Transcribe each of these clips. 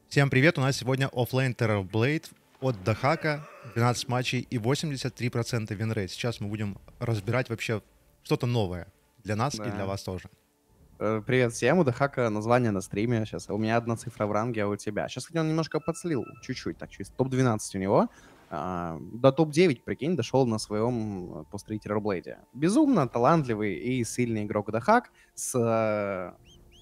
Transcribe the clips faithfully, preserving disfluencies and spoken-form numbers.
Всем привет, у нас сегодня оффлейн Terrorblade от Дахака, двенадцать матчей и восемьдесят три процента винрейт. Сейчас мы будем разбирать вообще что-то новое для нас и для Да. вас тоже. Э, Привет всем, у Дахака название на стриме сейчас. У меня одна цифра в ранге, а у тебя. Сейчас, кстати, он немножко подслил, чуть-чуть, так чисто. топ двенадцать у него. А, до топ девять, прикинь, дошел на своем после Terrorblade. Безумно талантливый и сильный игрок Дахак с, э,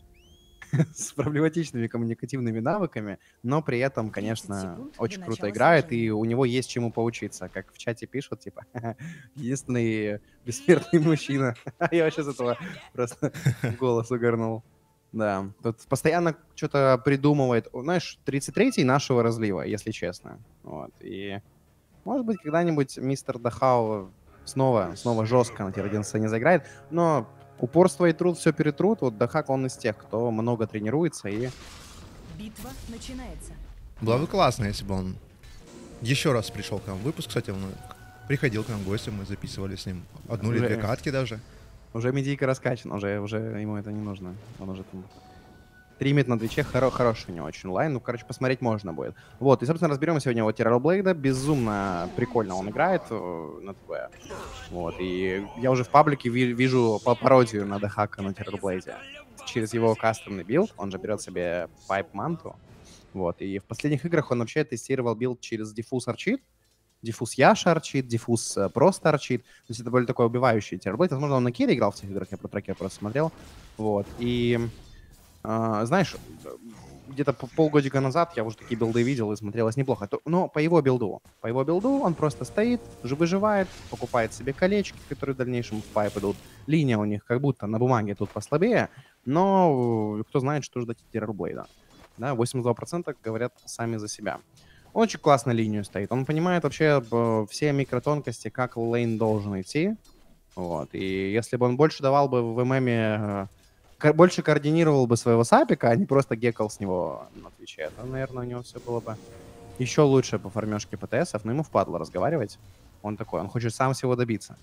с проблематичными коммуникативными навыками, но при этом, конечно, очень круто играет, и у него есть чему поучиться. Как в чате пишут, типа, единственный бессмертный мужчина. Я вообще с этого просто в голос угорнул. Да, тут постоянно что-то придумывает. Знаешь, тридцать третий нашего разлива, если честно. Вот, и может быть, когда-нибудь мистер Дахау снова, снова жестко на тир один сцене заиграет, но упорство и труд все перетрут. Вот Дахак, он из тех, кто много тренируется и... Битва начинается. Было бы классно, если бы он еще раз пришел к нам в выпуск. Кстати, он приходил к нам гостем, мы записывали с ним одну или Уже- две катки даже. Уже медийка раскачан, уже, уже ему это не нужно. Он уже там стримит на Твиче, хоро- хороший у него очень лайн. Ну, короче, посмотреть можно будет. Вот, и, собственно, разберем сегодня вот Terrorblade. Безумно прикольно он играет э, на ТВ. Вот, и я уже в паблике ви- вижу по пародию на Дахака на Terrorblade. Через его кастомный билд, он же берет себе Pipe Mantu. Вот, и в последних играх он вообще тестировал билд через Diffuse Арчит. Диффуз Яша арчит, диффуз э, просто арчит. То есть это более такой убивающий Terrorblade. Возможно, он на Керри играл в тех играх, я про трекер просто смотрел. Вот. И, э, знаешь, где-то полгодика назад я уже такие билды видел и смотрелось неплохо. То- Но по его билду, по его билду он просто стоит, же выживает, покупает себе колечки, которые в дальнейшем в пайп идут. Линия у них как будто на бумаге тут послабее, но э, кто знает, что ждать от Terrorblade. Да, восемьдесят два процента говорят сами за себя. Он очень классно линию стоит. Он понимает вообще э, все микротонкости, как лейн должен идти. Вот. И если бы он больше давал бы в ММе, э, ко- больше координировал бы своего сапика, а не просто гекал с него на Твиче, то, наверное, у него все было бы еще лучше по фармежке ПТСов. Но ему впадло разговаривать. Он такой, он хочет сам всего добиться.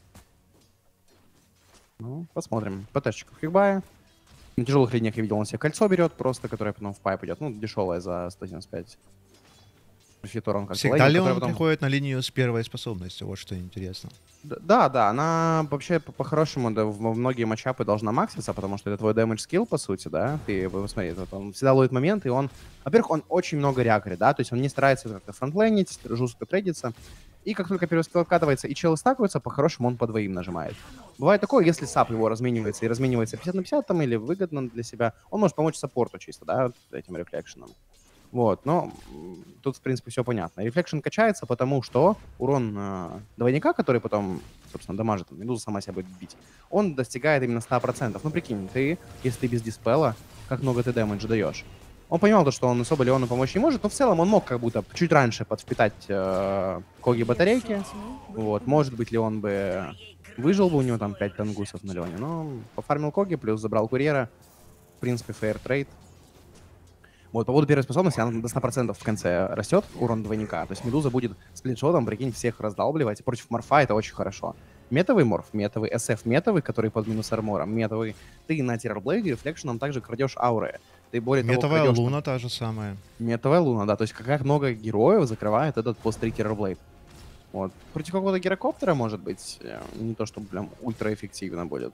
Ну, посмотрим. ПТшечка в хикбае. На тяжелых линиях я видел, он себе кольцо берет просто, которое потом в пайп идет. Ну, дешевое за сто семьдесят пять. Фитор он как Всегда лейнер, ли который он потом... приходит на линию с первой способностью? Вот что интересно. Д- Да, да, она вообще по- по-хорошему да, в во многие матчапы должна макситься, потому что это твой damage скилл, по сути, да. Ты посмотри, вот он всегда ловит момент, и он... Во-первых, он очень много рякорит, да, то есть он не старается как-то фронтлейнить, жестко трейдиться. И как только первый скилл откатывается и челы стакаются, по-хорошему он по двоим нажимает. Бывает такое, если сап его разменивается и разменивается пятьдесят на пятьдесят там, или выгодно для себя, он может помочь саппорту чисто, да, этим рефлекшеном. Вот, но м, тут, в принципе, все понятно. Рефлекшн качается, потому что урон э, двойника, который потом, собственно, дамажит, медуза сама себя будет бить, он достигает именно ста процентов. Ну, прикинь, ты, если ты без диспела, как много ты дэмэджа даешь. Он понимал, то, что он особо Леону помочь не может, но в целом он мог как будто чуть раньше подвпитать э, Коги батарейки. Вот, может быть, Леон бы выжил бы, у него там пять тангусов на Леоне, но пофармил Коги, плюс забрал курьера. В принципе, фейр трейд. Вот, по поводу первой способности, она до ста процентов в конце растет, урон двойника. То есть Медуза будет сплитшотом, прикинь, всех раздалбливать. Против морфа это очень хорошо. Метовый морф, метовый, эс эф метовый, который под минус армором, метовый. Ты на Террорблейде рефлекшеном также крадешь ауры. Ты более того Метовая крадешь... луна та же самая. Метовая луна, да. То есть как, как много героев закрывает этот пост три Террорблейд. Вот. Против какого-то гирокоптера, может быть, э, не то, что прям ультраэффективно будет.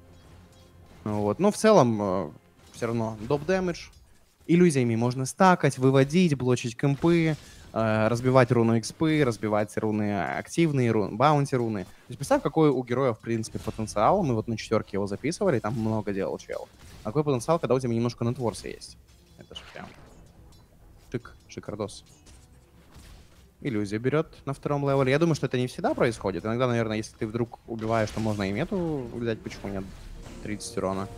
Вот. Но в целом, все равно доп дэмэдж. Иллюзиями можно стакать, выводить, блочить кемпы, э, разбивать руну экспы, разбивать руны активные, рун, баунти руны. То есть представь, какой у героя, в принципе, потенциал. Мы вот на четверке его записывали, там много делал чел. А какой потенциал, когда у тебя немножко нетворса есть. Это же прям шик, шикардос. Иллюзия берет на втором левеле. Я думаю, что это не всегда происходит. Иногда, наверное, если ты вдруг убиваешь, то можно и мету взять, почему нет? тридцать урона.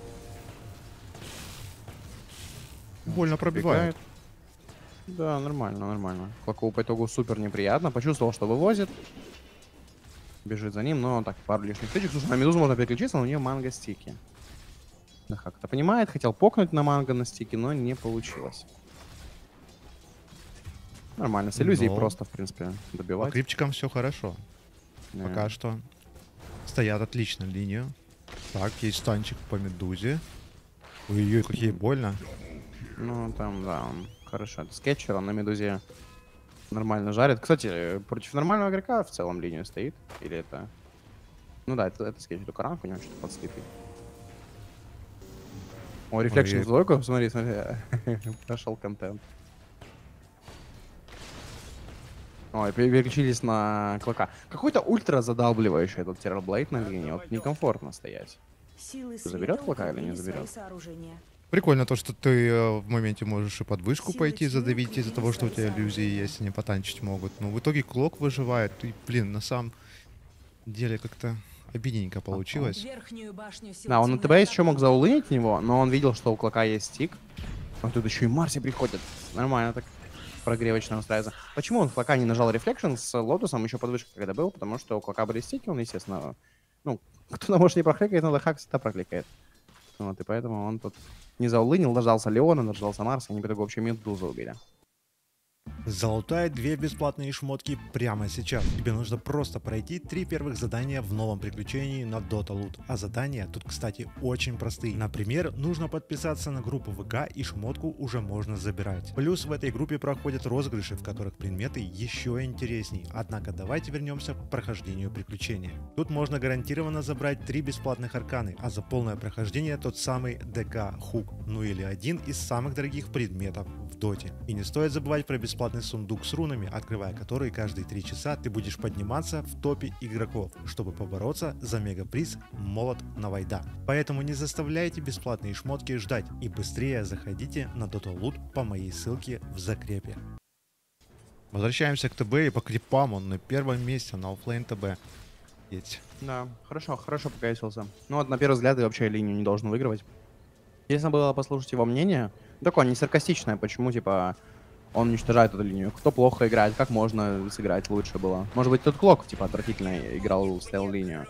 Больно пробивает. Да, нормально, нормально. Клокову по итогу супер неприятно. Почувствовал, что вывозит. Бежит за ним, но так, пару лишних стычек. Слушай, на Медузу можно переключиться, но у нее манго стики. Да, как-то понимает, хотел покнуть на манго на стике, но не получилось. Нормально, с иллюзией Но просто, в принципе, По добивать. крипчикам все хорошо. Не. Пока что стоят отлично линию. Так, есть станчик по медузе. Ой-ой, какие больно. Ну, там, да, он хорошо. Это скетчер, он на медузе нормально жарит. Кстати, против нормального игрока в целом линию стоит. Или это... Ну да, это, это скетчер. Только ранг у него что-то подслитый. О, рефлекшн Ой. в двойку. Смотри, смотри. Прошел контент. Ой, переключились на клока. Какой-то ультра задалбливающий этот террорблейд на линии. Вот некомфортно стоять. Силы Заберет света клока или не укрепили свои заберет? сооружения. Прикольно то, что ты э, в моменте можешь и под вышку Силы пойти тьмы задавить из-за укрепили того, что у свои тебя иллюзии сооружения. есть, они потанчить могут. Но в итоге клок выживает. И, блин, на самом деле как-то обидненько получилось. Верхнюю башню сил Да, он на тьмы ТБС еще мог атакуют. заулынить него, но он видел, что у клока есть стик. А тут еще и Марси приходит. Нормально так прогревочно устраивается. Почему он в клока не нажал рефлекшн с лотусом еще под вышкой, когда был? Потому что у клока были стики, он, естественно, ну, кто-то, может, не прокликает, но Дехак всегда прокликает. Вот, и поэтому он тут не заулынил, дождался Леона, дождался Марса, они по итогу вообще медузу убили. Залутай две бесплатные шмотки прямо сейчас. Тебе нужно просто пройти три первых задания в новом приключении на Dota Loot. А задания тут, кстати, очень простые. Например, нужно подписаться на группу ВК, и шмотку уже можно забирать. Плюс в этой группе проходят розыгрыши, в которых предметы еще интересней. Однако давайте вернемся к прохождению приключения. Тут можно гарантированно забрать три бесплатных арканы, а за полное прохождение тот самый ДК Хук, ну или один из самых дорогих предметов в Доте. И не стоит забывать про бесплатный сундук с рунами, открывая который каждые три часа ты будешь подниматься в топе игроков, чтобы побороться за мегаприз Молот на Вайда. Поэтому не заставляйте бесплатные шмотки ждать и быстрее заходите на Dota Loot по моей ссылке в закрепе. Возвращаемся к ТБ, и по крипам он на первом месте на оффлейн ТБ. Есть. Да, хорошо, хорошо покайсился. Ну вот, на первый взгляд, ты вообще линию не должен выигрывать. Если было послушать его мнение, такое не саркастичное, почему, типа, он уничтожает эту линию. Кто плохо играет, как можно сыграть лучше было. Может быть, тут Клок, типа, отвратительно играл, стоял линию.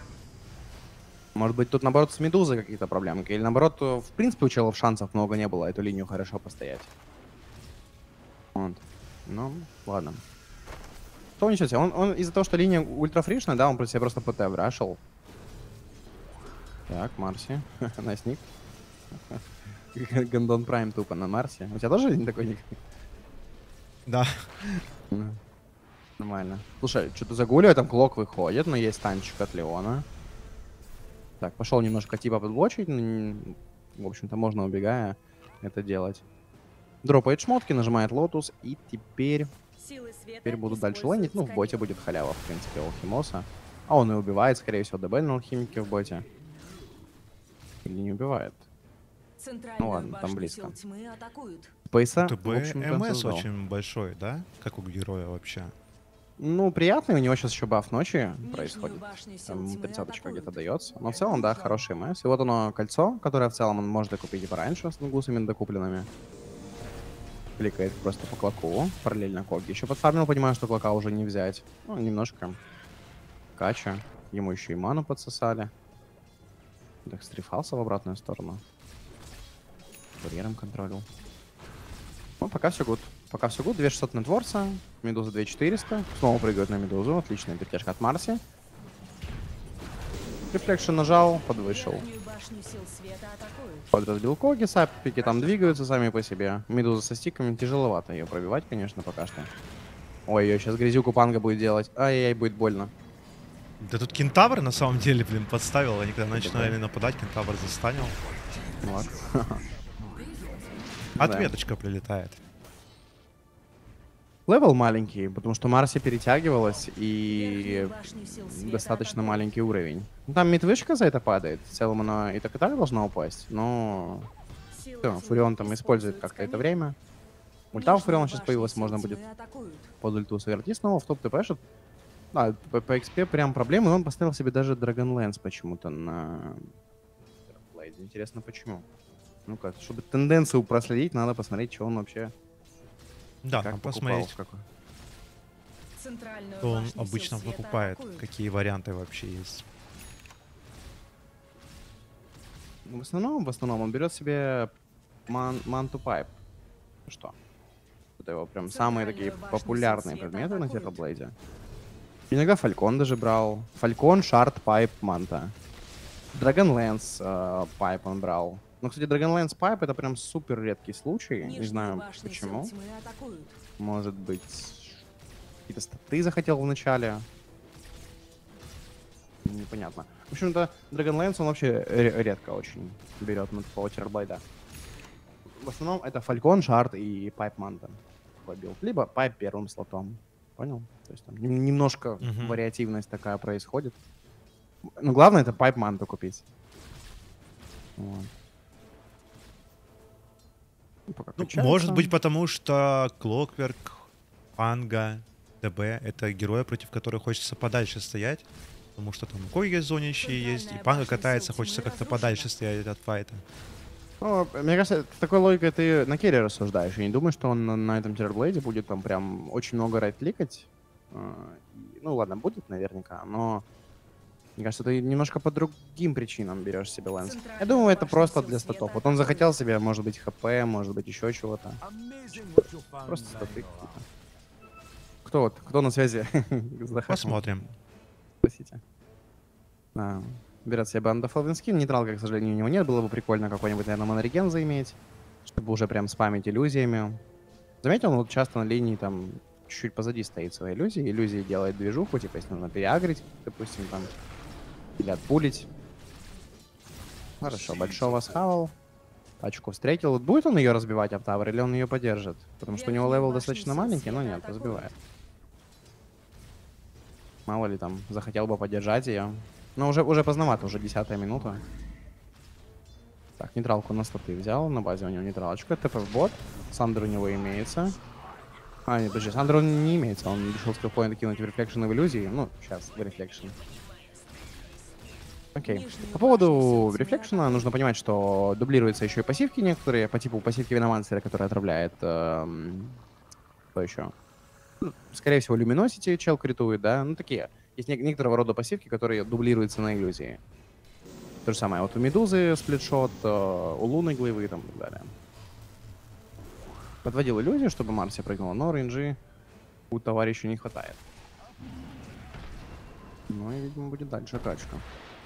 Может быть, тут, наоборот, с Медузой какие-то проблемки. Или, наоборот, в принципе, у челов шансов много не было эту линию хорошо постоять. Вот. Ну, ладно. То ничего себе. Он, он из-за того, что линия ультрафришная, да, он про себя просто ПТ врашил. Так, Марси. Найсник. Гандон Прайм тупо на Марсе. У тебя тоже один такой ник? Да. Нормально. Слушай, что-то загуливаю, там Клок выходит, но есть танчик от Леона. Так, пошел немножко типа подблочить. В общем-то, можно, убегая, это делать. Дропает шмотки, нажимает лотус, и теперь... Силы света Теперь будут дальше используют лайнить. Ну, в боте сканирование. будет халява, в принципе, у Алхимоса. А он и убивает, скорее всего, ДБ на алхимике в боте. Или не убивает. Центральную Ну ладно, там башню близко. сил тьмы атакуют. Пейса, ТБ в общем-то, МС создал. очень большой, да? Как у героя вообще. Ну, приятный, у него сейчас еще баф ночи Нижнюю происходит. башню сил Там тьмы тридцаточка атакуют. где-то дается. Но в целом, да, хороший МС. И вот оно кольцо, которое в целом он может докупить и пораньше с гусами докупленными. Кликает просто по клоку, параллельно Коги. Еще подфармил, понимаю, что клока уже не взять. Ну, немножко кача. Ему еще и ману подсосали. Так, стрифался в обратную сторону. Барьером контролил. Ну, пока все гуд. Пока все гуд. две шестьсот на Творца. Медуза две четыреста. Снова прыгают на Медузу. Отличная перетяжка от Марси. Рефлекшн нажал, подвышел. Верхнюю башню сил света атакуют. Подразбил Коги, саппики там двигаются сами по себе. Медуза со стиками, тяжеловато ее пробивать, конечно, пока что. Ой, ее сейчас грязюку Панга будет делать. Ай-яй, будет больно. Да тут кентавр на самом деле, блин, подставил. Они когда начинали нападать, кентавр застанил. Ну ладно. Ответочка прилетает. Левел маленький, потому что Марси перетягивалась и Верхнюю башню сил света достаточно атакуют. маленький уровень. Ну, там мид-вышка за это падает. В целом она и так и так должна упасть, но... Силы Всё, тьмы Фурион там использует как-то это время. Ульта у Фуриона сейчас появилась, можно будет под ульту сыграть. И снова в топ ТП. Да, по, по экспе прям проблемы. Он поставил себе даже Dragon Lance почему-то на... Blade. Интересно, почему? Ну-ка, чтобы тенденцию проследить, надо посмотреть, что он вообще... Да, как там покупал, посмотреть, в какой- Центральную что он башню сил обычно света покупает, атакуют. какие варианты вообще есть. Ну, в основном, в основном он берет себе ман, манту пайп. Ну что? Это его прям самые такие Центральную башню популярные сил света предметы на атакуют. Терраблейде. Иногда Фалькон даже брал. Фалькон, Шард, Пайп, Манта. Dragon Lance, э, Пайп он брал. Ну, кстати, Dragonlance Pipe это прям супер редкий случай. Не Нижнюю знаю башню сил почему. тьмы атакуют. Может быть, какие-то статы захотел вначале. Непонятно. В общем-то, Dragonlance он вообще ре- редко очень берет на такого Террорблейда. В основном это Falcon, Shard и Pipe Manta. Билд. Либо Pipe первым слотом. Понял? То есть там нем- немножко Мгм. вариативность такая происходит. Но главное это Pipe Manta купить. Вот. Ну, пока Ну, качается. может быть, потому что Clockwork, Панга, ДБ — это герои, против которых хочется подальше стоять. Потому что там Кой есть зонящие есть, и Центральная Панга башня катается, сил хочется тьмы как-то разрушена. подальше стоять от файта. Ну, мне кажется, с такой логикой ты на керри рассуждаешь. Я не думаю, что он на, на этом Террорблейде будет там прям очень много райт-кликать. А, и- Ну ладно, будет наверняка, но мне кажется, ты немножко по другим причинам берешь себе лэнс. Я Центральная думаю, это башня просто сил для света статов. Вот он атакует. захотел себе, может быть, хп, может быть, еще чего-то. Просто статы какие-то. Кто вот? Кто на связи? С Дахаком? Посмотрим. Спросите. Да. Берет себе Band of Elven Skin. Нейтралка, к сожалению, у него нет. Было бы прикольно какой-нибудь, наверное, монореген заиметь, чтобы уже прям спамить иллюзиями. Заметил, он вот часто на линии там чуть-чуть позади стоит своей иллюзии. Иллюзии делает движуху, типа, если нужно переагрить, допустим, там, или отпулить. Хорошо, большого схавал. Тачку встретил. Вот будет он ее разбивать об тавер, или он ее поддержит? Потому что у него Верхнюю левел башню достаточно сил маленький, но света нет, атакуют. разбивает. Мало ли там, захотел бы поддержать ее. Но уже, уже поздновато, уже десятая минута. Так, нейтралку на статы взял, на базе у него нейтралочка. ТП в бот. Сандер у него имеется. А, нет, подожди, Сандер он не имеется. Он решил скиллпоинт кинуть в рефлекшн и в иллюзии. Ну, сейчас, в рефлекшн. Окей. Нижнюю По поводу башню сил тьмы рефлекшена атакуют. нужно понимать, что дублируются еще и пассивки некоторые, по типу пассивки Виномансера, который отравляет... эм, Что еще? Ну, скорее всего, Luminosity чел критует, да? Ну, такие. Есть не- некоторого рода пассивки, которые дублируются на иллюзии. То же самое. Вот у Медузы сплитшот, э, у Луны глывы и там так далее. Подводил иллюзию, чтобы Марси прыгнула, но рейнджи у товарища не хватает. Ну и, видимо, будет дальше качка.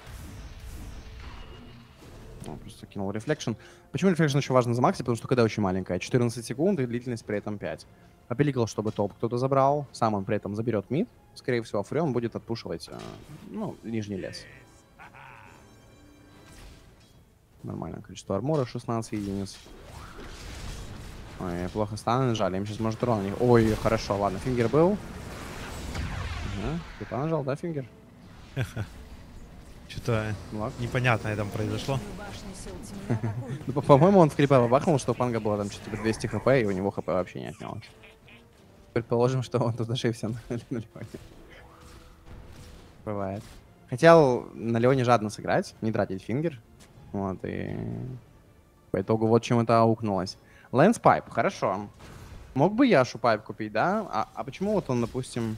Он просто кинул рефлекшн. Почему рефлекшн еще важно за Макси? Потому что когда очень маленькая, четырнадцать секунд и длительность при этом пять. Попеликал, чтобы топ кто-то забрал. Сам он при этом заберет мид. Скорее всего, Фри он будет отпушивать, э, ну, нижний лес. Нормальное количество армора, шестнадцать единиц. Ой, плохо станы нажали, им сейчас может урон. не- Ой, хорошо, ладно, фингер был. Ага, ты нажал, да, фингер? Что-то Ну, ладно. непонятное там произошло. Нижнюю башню сил тьмы атакуют. Ну, по- по-моему, он в крипа бахнул, что у Панга было там что-то типа двести хп, и у него хп вообще не отнялось. Предположим, что он тут ошибся на, на Леоне. Бывает. Хотел на Леоне жадно сыграть, не тратить фингер. Вот, и по итогу вот чем это аукнулось. Лэнс Пайп, хорошо. Мог бы Яшу Пайп купить, да? А, а почему вот он, допустим,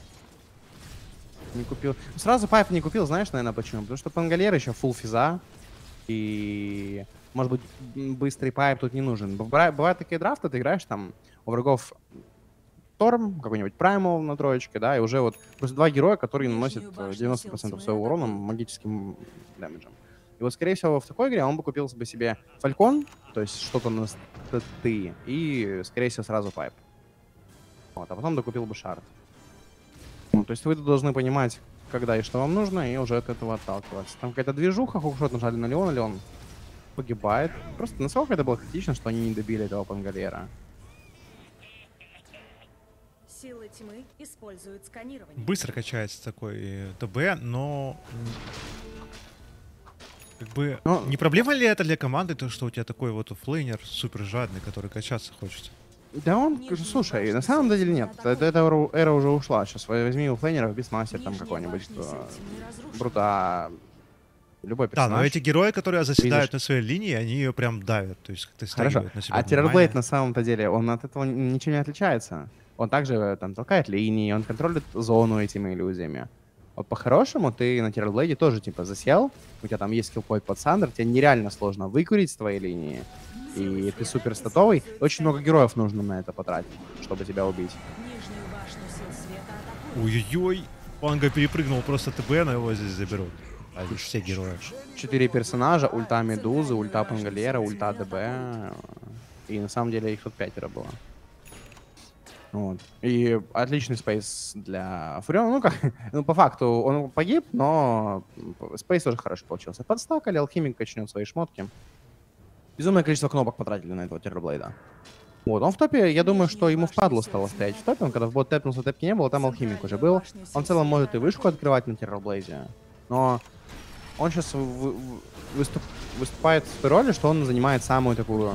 не купил? Сразу Пайп не купил, знаешь, наверное, почему? Потому что Пангалер еще фулл физа. И, может быть, м, быстрый пайп тут не нужен. Бывают, бывают такие драфты, ты играешь там у врагов Торм, какой-нибудь Праймал на троечке, да, и уже вот просто два героя, которые наносят Нижнюю э, башню девяносто сил процентов тьмы своего урона атакуют. магическим дэмэджем. И вот, скорее всего, в такой игре он бы купил бы себе Фалькон, то есть что-то на статы, и, скорее всего, сразу пайп. Вот, а потом докупил бы Шард. Ну, то есть вы должны понимать, когда и что вам нужно, и уже от этого отталкиваться. Там какая-то движуха, хукшот нажали на Леона, Леон погибает. Просто насколько это было критично, что они не добили этого Пангалера. Силы тьмы используют сканирование. Быстро качается такой э, ТБ, но м, как бы Ну, не проблема ли это для команды, то что у тебя такой вот флейнер супер жадный, который качаться хочет? Да он, Нижнюю слушай, башню на самом сил деле тьмы нет. атакуют. Это, эта эра, эра уже ушла. Сейчас возьми у флейнеров Бисмастер там Нижняя какой-нибудь. башня сил э, тьмы разрушена. Брута. Любой Да, персонаж. но эти герои, которые заседают видишь- на своей линии, они ее прям давят, то есть как-то Хорошо. стягивают на себя А внимание. Террорблейд на самом-то деле, он от этого н- ничем не отличается. Он также э, там толкает линии, он контролит зону этими иллюзиями. Вот по-хорошему ты на Террорблейде тоже типа засел, у тебя там есть скиллпойнт под Сандер, тебе нереально сложно выкурить с твоей линии. И ты супер статовый. Очень много героев нужно на это потратить, чтобы тебя убить. Нижнюю башню сил света атакуют. Ой-ой-ой, Панга перепрыгнул просто ТБ, но его здесь заберут. А здесь все герои. Четыре персонажа, ульта Медузы, ульта Пангалера, ульта ДБ. И на самом деле их тут пятеро было. Вот. И отличный спейс для Фуриона. Ну как, ну по факту он погиб, но спейс тоже хороший получился. Подстакали, алхимик качнет свои шмотки. Безумное количество кнопок потратили на этого Террорблейда. Вот, он в топе, я думаю, что ему впадло стало стоять в топе. Он когда в бот тэпнулся, тэпки не было, там алхимик уже был. Он в целом может и вышку открывать на Террорблейде. Но он сейчас выступ, выступает в той роли, что он занимает самую такую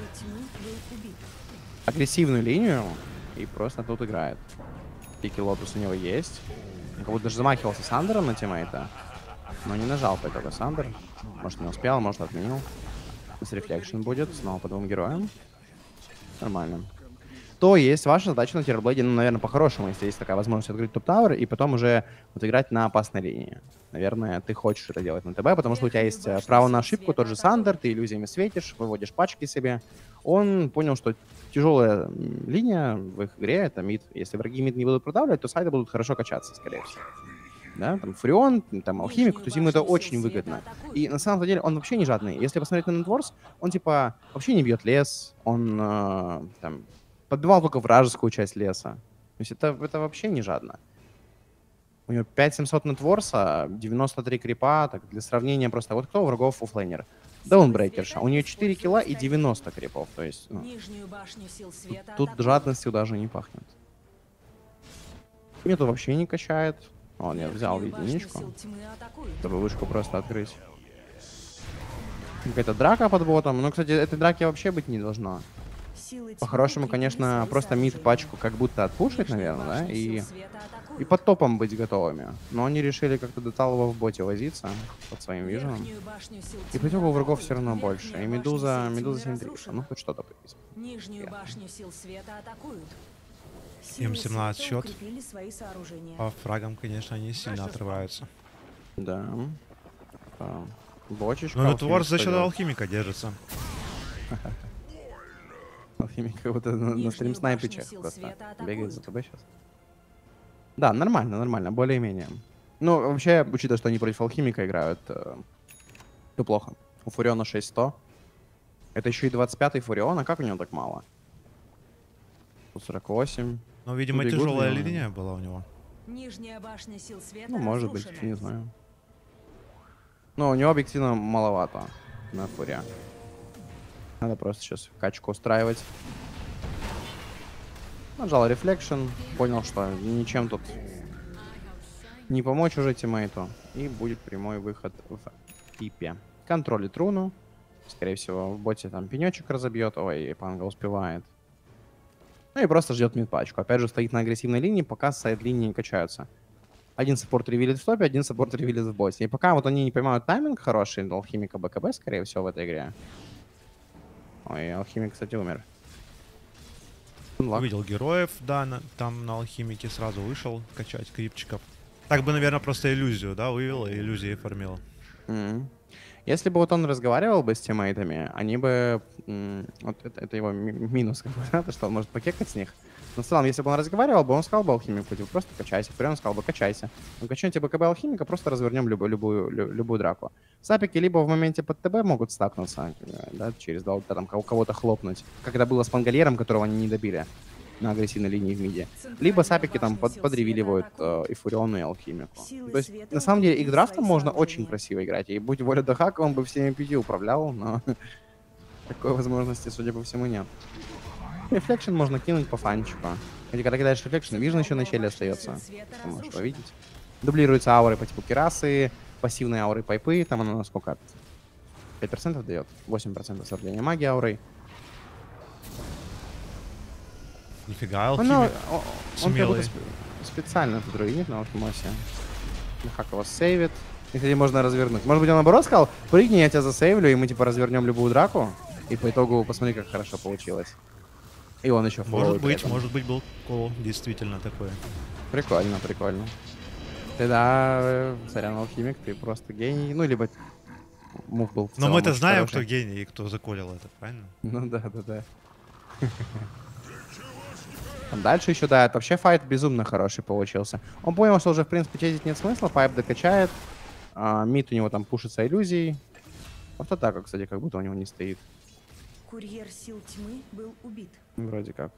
агрессивную линию и просто тут играет. Пики Лотус у него есть. Он как будто даже замахивался Сандером на тиммейта, но не нажал по итогу Сандер. Может не успел, может отменил. С рефлекшн будет, снова по двум героям. Нормально. То есть ваша задача на Террорблейде, ну, наверное, по-хорошему, если есть такая возможность открыть топ-тауэр и потом уже вот играть на опасной линии. Наверное, ты хочешь это делать на ТБ, потому что у тебя есть право на ошибку, тот же Сандер, ты иллюзиями светишь, выводишь пачки себе. Он понял, что тяжелая линия в их игре — это мид. Если враги мид не будут продавливать, то сайды будут хорошо качаться, скорее всего. Да, там Фурион, там Алхимик, то есть ему это очень выгодно. И на самом деле он вообще не жадный. Если посмотреть на Нетворс, он типа вообще не бьет лес, он э, там подбивал только вражескую часть леса. То есть это, это вообще не жадно. У него пять семьсот Нетворса, девяносто три крипа, так для сравнения просто. Вот кто у врагов оффлейнер? Даунбрейкерша. У нее четыре килла и девяносто крипов. То есть ну, тут, тут жадностью даже не пахнет. Мету вообще не качает. О, нет, взял единичку, чтобы вышку просто открыть. Какая-то драка под ботом. Ну, кстати, этой драки вообще быть не должно. По-хорошему, конечно, просто мид пачку как будто отпушить, наверное, да? И, и под топом быть готовыми. Но они решили как-то до талого в боте возиться под своим виженом. И по итогу у врагов все равно больше. И Медуза, Медуза семь три. Ну, хоть что-то повесит. Нижнюю башню сил света атакуют. Им семнадцать счет. По фрагам, конечно, они сильно отрываются. Да. А, бочечка. Но Нетворс за счет алхимика держится. Алхимик как будто на, на стрим снайпичах просто бегает за ТБ сейчас. Да, нормально, нормально, более-менее. Ну, вообще, учитывая, что они против алхимика играют, э, то плохо. У Фуриона шесть сто. Это еще и двадцать пятый Фурион, а как у него так мало? сорок восемь. Ну, видимо, тяжелая линия была у него. Нижняя башня сил света ну, может быть, не знаю. Но у него объективно маловато на фуре. Надо просто сейчас качку устраивать. Нажал рефлекшн, понял, что ничем тут не помочь уже тиммейту. И будет прямой выход в пипе. Контролит руну. Скорее всего, в боте там пенечек разобьет. Ой, Панга успевает. Ну и просто ждет мидпачку. Опять же, стоит на агрессивной линии, пока сайд-линии не качаются. Один саппорт ревилит в топе, один саппорт ревилит в боте. И пока вот они не поймают тайминг хороший, алхимика БКБ, скорее всего, в этой игре. Ой, алхимик, кстати, умер. Увидел героев, да, на, там на алхимике сразу вышел качать крипчиков. Так бы, наверное, просто иллюзию, да, вывел и иллюзии формил. Mm-hmm. Если бы вот он разговаривал бы с тиммейтами, они бы... Вот это, это его ми минус, как бы, да, то, что он может покекать с них. Но в целом, если бы он разговаривал бы, он сказал бы алхимику, типа, просто качайся. Прям он сказал бы, качайся. Ну, качайте БКБ алхимика, просто развернем любую, любую, любую драку. Сапики либо в моменте под ТБ могут стакнуться, да, через два ульта, там, кого-то хлопнуть. Как это было с Пангалером, которого они не добили на агрессивной линии в миде. Либо сапики там под, подревиливают э, и Фуриону, и алхимику. То есть, на самом деле, их драфтом можно очень красиво играть. И будь воля Дахака, он бы всеми пяти управлял, но такой возможности, судя по всему, нет. Рефлекшн можно кинуть по фанчику. Хотя, когда кидаешь рефлекшн, вижен еще на челе остается. Ты можешь увидеть. Дублируются ауры по типу керасы, пассивные ауры пайпы. Там она сколько? пять процентов дает? восемь процентов сорвления магии аурой. Нифига, алхимик. Ну, он, он как будто специально тут руинит на алхимосе. Хак его сейвит. И, кстати, можно развернуть. Может быть, он наоборот сказал, прыгни, я тебя засейвлю, и мы типа развернем любую драку. И по итогу посмотри, как хорошо получилось. И он еще фолловый. Может быть, может быть, был кол действительно такой. Прикольно, прикольно. Ты да, сорян, алхимик, ты просто гений. Ну, либо мув был в Но мы-то знаем, хороший. кто гений и кто заколил это, правильно? Ну да, да, да. Дальше еще, да, это вообще файт безумно хороший получился. Он понял, что уже, в принципе, чезить нет смысла, пайп докачает. А, мид у него там пушится иллюзией. Автотака, кстати, как будто у него не стоит. Курьер сил тьмы был убит. Вроде как.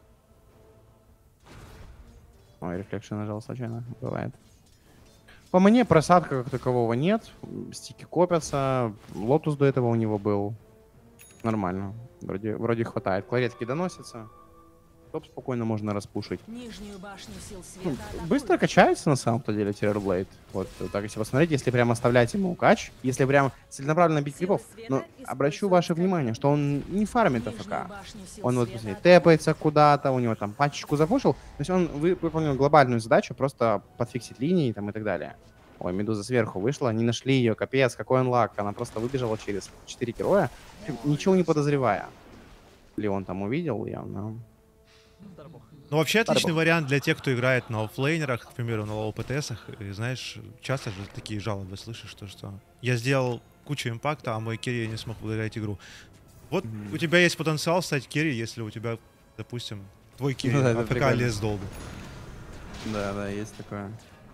Ой, рефлекшн нажал случайно. Бывает. По мне просадка как такового нет. Стики копятся. Лотус до этого у него был. Нормально. Вроде, вроде хватает. Кларетки доносятся. Топ спокойно можно распушить. Нижнюю башню сил Ну, света атакуют. быстро качается на самом-то деле Террорблейд. Вот так если посмотреть, если прям оставлять ему кач, если прям целенаправленно бить крипов, но обращу ваше внимание, что он не фармит Нижнюю АФК. башню сил Он вот, света посмотри, атакуют. тэпается куда-то, у него там пачечку запушил. То есть он вы- выполнил глобальную задачу, просто подфиксить линии там и так далее. Ой, Медуза сверху вышла, не нашли ее, капец, какой он лак. Она просто выбежала через четыре героя, ничего не подозревая. Леон там увидел явно. Ну, вообще отличный Бог. вариант для тех, кто играет на оффлейнерах, к примеру, на лоу ПТСах. И знаешь, часто же такие жалобы слышишь, то, что я сделал кучу импакта, а мой керри не смог выиграть игру. Вот Мгм. у тебя есть потенциал стать керри, если у тебя, допустим, твой керри Ну да, это АФК прикольно. лез долго. Да, да, есть такое.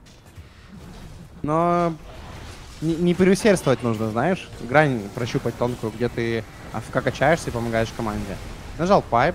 Но не, не переусердствовать нужно, знаешь. Грань прощупать тонкую, где ты АФК качаешься и помогаешь команде. Нажал пайп.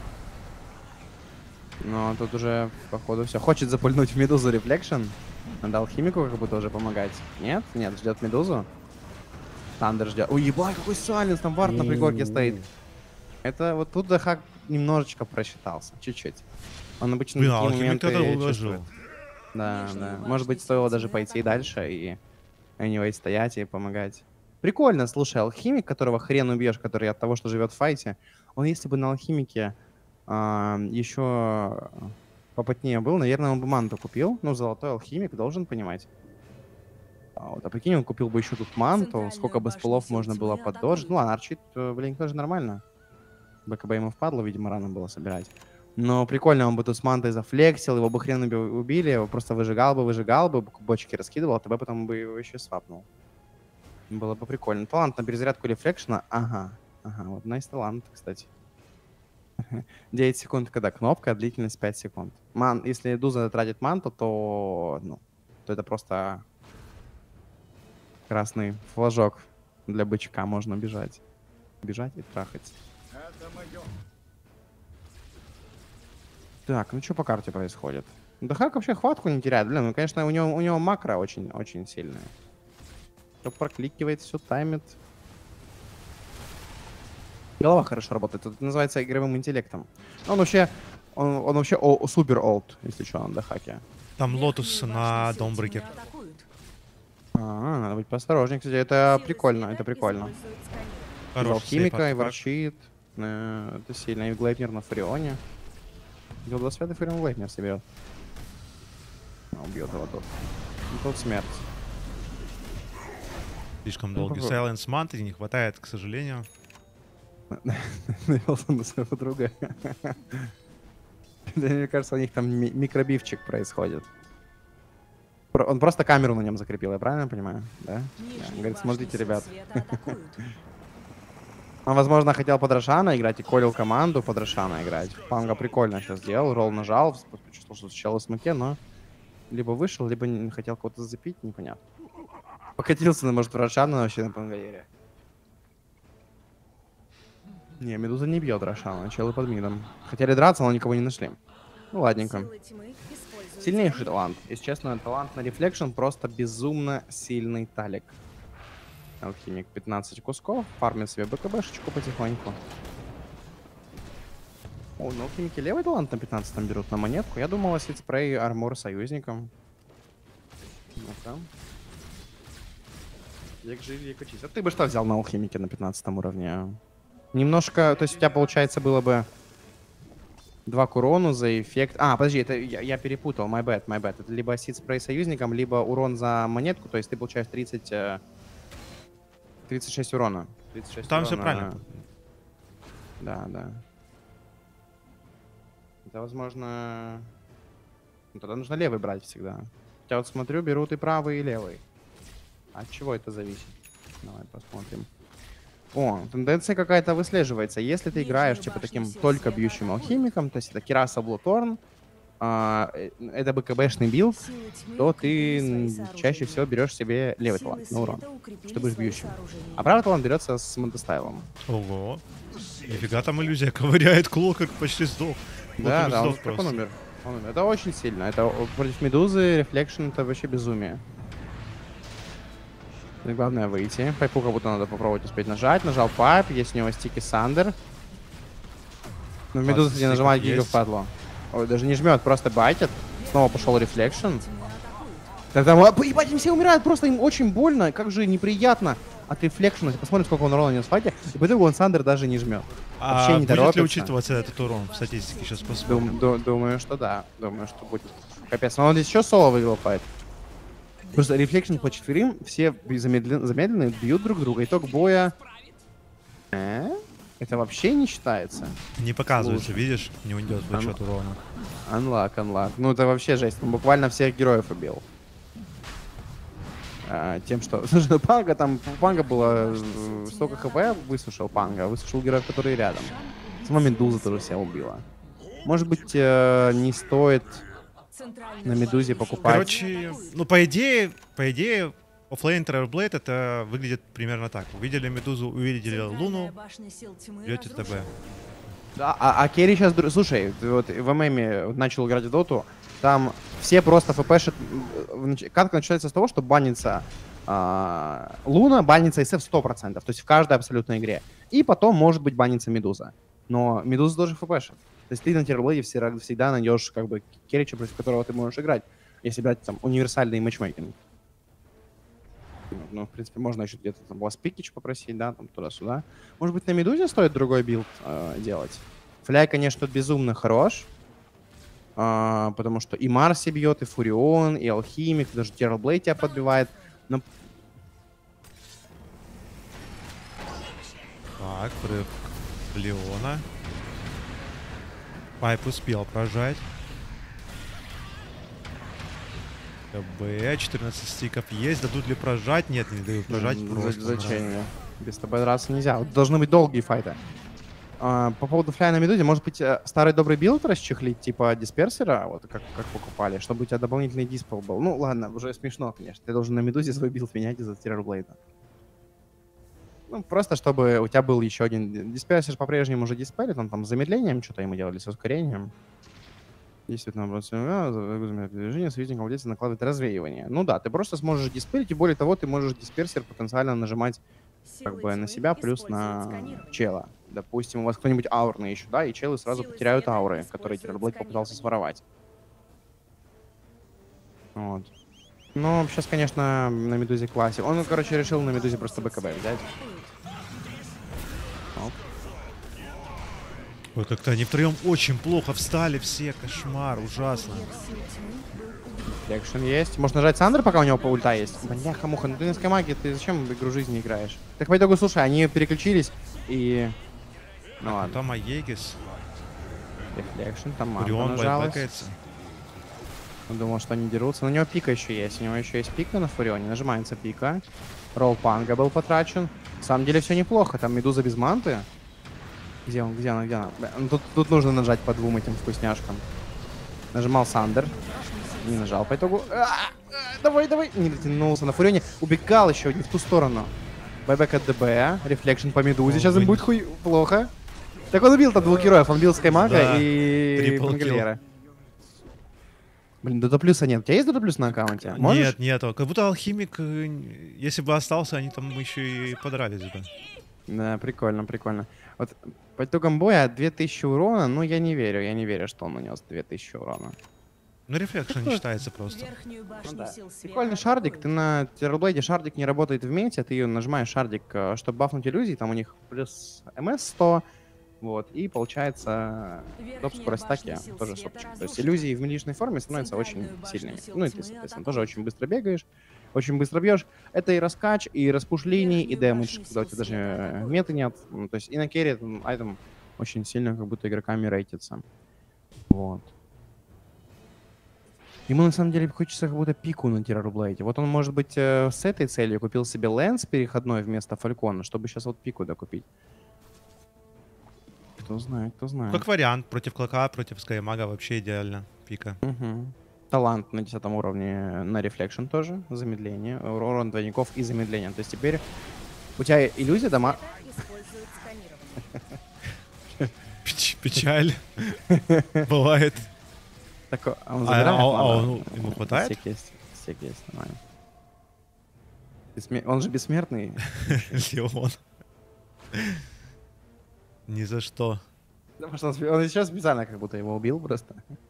Но тут уже, походу, все. Хочет запульнуть в Медузу Рефлекшн. Надо алхимику как будто уже помогать. Нет? Нет, ждет Медузу. Тандер ждет. Ой, ебать, какой сайленс, там вард на пригорке стоит. Это вот тут Дахак немножечко просчитался. Чуть-чуть. Он обычно Блин, такие алхимик моменты тогда уложил. чувствует. Да, Нижнюю да. башню Может быть, сил стоило даже тьмы пойти атакуют. дальше и anyway стоять и помогать. Прикольно, слушай, алхимик, которого хрен убьешь, который от того, что живет в файте, он если бы на алхимике а, еще попотнее был, наверное, он бы манту купил. Ну, золотой алхимик должен понимать. А, вот, а прикинь, он купил бы еще тут манту, Центральную сколько бы башню спылов сил можно тьмы было поддожить. атакуют. Ну ладно, арчит, э, блин, тоже нормально. БКБ ему впадло, видимо, рано было собирать. Но прикольно, он бы тут с мантой зафлексил, его бы хрен уби- убили, его просто выжигал бы, выжигал бы, бочки раскидывал, а ТБ потом бы его еще свапнул. Было бы прикольно. Талант на перезарядку рефлекшена. Ага, ага, вот найс талант, кстати. девять секунд, когда кнопка, длительность пять секунд. Ман, если Дуза тратит манту, то, ну, то это просто красный флажок для бычка, можно бежать. Бежать и трахать. Так, ну что по карте происходит? Дахак вообще хватку не теряет. Блин, ну, конечно, у него, у него макро очень, очень сильное. Все прокликивает, все таймит. Голова хорошо работает. Это называется игровым интеллектом. Он вообще, он, он вообще о, супер олд, если что, на Дахаке. Там Верхнюю лотус башню на сил тьмы Домбрекер. атакуют. А, надо быть поосторожнее, кстати. Это Силы прикольно, света это прикольно. используют сканирование. Из Хороший алхимика сейф и артефакт. ворчит. Э, Это сильно. И Глейпнер на Фурионе. Идет до света, Фурион Глейпнер соберет. А, убьет его тут. И тут смерть. Слишком Ну, долгий попробуй. Silence Mantle не хватает, к сожалению. Навелся на своего друга. Да, мне кажется, у них там ми- микробивчик происходит. Про- Он просто камеру на нем закрепил, я правильно понимаю? Да? Да. Нижнюю Говорит, башню смотрите, сил ребят. света атакуют. Он, возможно, хотел под Рошана играть и колил команду под Рошана играть. Панга прикольно сейчас сделал, ролл нажал, почувствовал, что сначала в смоке, но либо вышел, либо не хотел кого-то зацепить, непонятно. Покатился, может, в Рошана вообще на Пангаере. Не, Медуза не бьет Рошана, челы под мидом. Хотели драться, но никого не нашли. Ну, ладненько. Силы тьмы используют Сильнейший сканирование. талант. Если честно, талант на рефлекшн просто безумно сильный талик. Алхимик пятнадцать кусков, фармит себе БКБшечку потихоньку. О, ну алхимики левый талант на пятнадцатом берут на монетку. Я думал, осить спрей армор союзникам. Ну-ка. Як жили, як учись. А ты бы что взял на алхимике на пятнадцатом уровне? Немножко, то есть у тебя, получается, было бы два к урону за эффект. А, подожди, это я, я перепутал, my bad, my bad. Это либо осит спрей союзникам, либо урон за монетку, то есть ты получаешь тридцать, э, тридцать шесть урона. тридцать шесть Там все урона. правильно. Да, да. Это, возможно... Ну, тогда нужно левый брать всегда. Хотя вот смотрю, берут и правый, и левый. От чего это зависит? Давай посмотрим. О, тенденция какая-то выслеживается. Если ты Нижнюю играешь, типа, башню таким сил только света бьющим атакуют. алхимиком, то есть это Кираса Блуторн, а, э, это БКБшный билд, Силы тьмы то укрепили ты свои м, сооружения. чаще всего берешь себе левый Силы талант на урон, света укрепили что будешь свои бьющим. сооружения. А правый талант берется с мотостайлом. Ого. Нифига там иллюзия ковыряет клок, как почти сдох. Да, Клок да, он, сдох как он просто. умер? Он умер. Это очень сильно. Это о- против Медузы, Рефлекшн, это вообще безумие. И главное выйти. Пайпу как будто надо попробовать успеть нажать. Нажал пайп, есть у него стики Сандер. Но в Медузу, кстати, стиков нажимает гига есть. впадло. Ой, даже не жмет, просто байтит. Снова пошел Рефлекшн. Тьмы атакуют. Тогда, м- ебать, они все умирают, просто им очень больно, как же неприятно от рефлекшена. Посмотрим, сколько он урона нанес в файте, и по итогу он Сандер даже не жмет. А Вообще не будет ли торопится. учитываться этот урон в статистике? Сейчас посмотрим. Дум- ду- думаю, что да. Думаю, что будет. Капец. Но он здесь еще соло выиграл файт. Просто рефлекшн по четверым, все би- замедлен- замедленные бьют друг друга. Итог боя... Э? Это вообще не считается. Не показывается, Слушай. видишь? Не уйдет в А ну. счет урона. Анлак, анлак. Ну это вообще жесть. Он буквально всех героев убил. А, тем, что... Слушай, ну Панга там... У Панга было э, столько хп, высушил Панга, высушил героев, которые рядом. Сама Медуза тоже себя убила. Может быть, э, не стоит Центральную на Медузе башню покупать. Короче, ну по идее, по идее, оффлейн Terrorblade это выглядит примерно так. Увидели Медузу, увидели Центральная Луну, башня сил тьмы бьете ТБ. разрушена. Да, а, а Керри сейчас... Слушай, ты вот в ММе начал играть в Доту, там все просто ФПшат... Катка начинается с того, что банится а, Луна, банится СФ сто процентов, то есть в каждой абсолютной игре. И потом, может быть, банится Медуза. Но Медуза тоже ФПшит. То есть ты на Терроблейде всегда, всегда найдешь как бы Керрича, против которого ты можешь играть, если брать там универсальный матчмейкинг. Ну, в принципе, можно еще где-то там Last Pickage попросить, да, там туда-сюда. Может быть, на Медузе стоит другой билд э, делать? Фляй, конечно, тут безумно хорош. а, потому что и Марси бьет, и Фурион, и Алхимик, даже Террорблейд тебя подбивает. Но Так, прыг Леона. Пайп успел прожать. КБ, четырнадцать стиков есть. Дадут ли прожать? Нет, не дают прожать. м, Просто за- зачем? умирает. мне? Без тобой драться нельзя. Вот должны быть долгие файты. А, по поводу Фляя на Медузе, может быть, э, старый добрый билд расчехлить, типа дисперсера, вот как, как покупали, чтобы у тебя дополнительный диспел был. Ну, ладно, уже смешно, конечно. Ты должен на Медузе свой билд менять из-за Террорблейда. Ну, просто чтобы у тебя был еще один... Дисперсер по-прежнему уже диспелит, он там с замедлением что-то ему делали, с ускорением. Действительно, движение союзника владельца накладывает развеивание. Ну да, ты просто сможешь диспелить, и более того, ты можешь дисперсер потенциально нажимать как Силы бы на тьмы себя плюс используют на сканирование. чела. Допустим, у вас кто-нибудь аурный еще, да, и челы сразу Силы потеряют света ауры, используют которые Террорблейд попытался сканирование. своровать. Вот. Ну, сейчас, конечно, на Медузе классе. Он, короче, решил на Медузе просто БКБ взять. Оп. Ой, как-то они втроем очень плохо встали все. Кошмар, ужасно. Курьер сил тьмы был убит. Экшен есть. Можно нажать Сандер, пока у него по ульта есть. Бляха-муха, ну ты на скамаге, ты зачем в игру жизни играешь? Так по итогу, слушай, они переключились и... Ну А ладно. там Аегис. Рефлекшн, там мамба Орион нажалась. байбекается. Он думал, что они дерутся. Но у него пика еще есть. У него еще есть пика на Фурионе. Нажимается пика. Ролл Панга был потрачен. На самом деле все неплохо. Там Медуза без манты. Где он? Где она? Где она? Бля, ну, тут, тут нужно нажать по двум этим вкусняшкам. Нажимал Сандер. Не нажал по итогу. А, а, давай, давай. Не дотянулся на Фурионе. Убегал еще не в ту сторону. Байбек от ДБ. Рефлекшн по Медузе. Сейчас им будет хуй плохо. Так он убил там двух героев. Он бил Скаймага Да. и Трипл Пангольера. Блин, Дота плюса нет. У тебя есть Дота плюс на аккаунте? Можешь? Нет, нету. Как будто алхимик, э, если бы остался, они там еще и подрались бы. Да, прикольно, прикольно. Вот по итогам боя две тысячи урона, ну я не верю, я не верю, что он нанес две тысячи урона. Ну, рефлекшн не считается просто. Верхнюю Ну башню да. сил света Прикольный шардик, ты атакуют. на Террорблейде шардик не работает в мете, ты ее нажимаешь шардик, э, чтобы бафнуть иллюзии, там у них плюс МС сто, вот, и получается Верхняя топ-скорость башня таки сил тоже света супчик. То есть разрушена. иллюзии в медичной форме становятся очень Центральную башню сильными. сил Ну и ты, тьмы соответственно, атакуют. тоже очень быстро бегаешь, очень быстро бьешь. Это и раскач, и распуш линий, и Верхнюю дэмэдж, башню когда у сил тебя даже света э, атакуют. меты нет. Ну, то есть и на керри там айтем очень сильно как будто игроками рейтится. Вот. Ему на самом деле хочется как будто пику на Террорблейде. Вот он, может быть, э, с этой целью купил себе лэнс переходной вместо Фалькона, чтобы сейчас вот пику докупить. Кто знает, кто знает. Как вариант, против Клока, против Скаймага вообще идеально. Пика. Мгм. Талант на десятом уровне на рефлекшн тоже, замедление, урон двойников и замедление. То есть теперь у тебя иллюзия дома... Использует сканирование. Печ- Печаль. Бывает. Так, а он А, забирает? а- а Ладно. он- ему хватает? Стик есть, стик есть, нормально. Бессме- Он же бессмертный. Леон. Ни за что. Потому что он спе- он сейчас специально как будто его убил просто.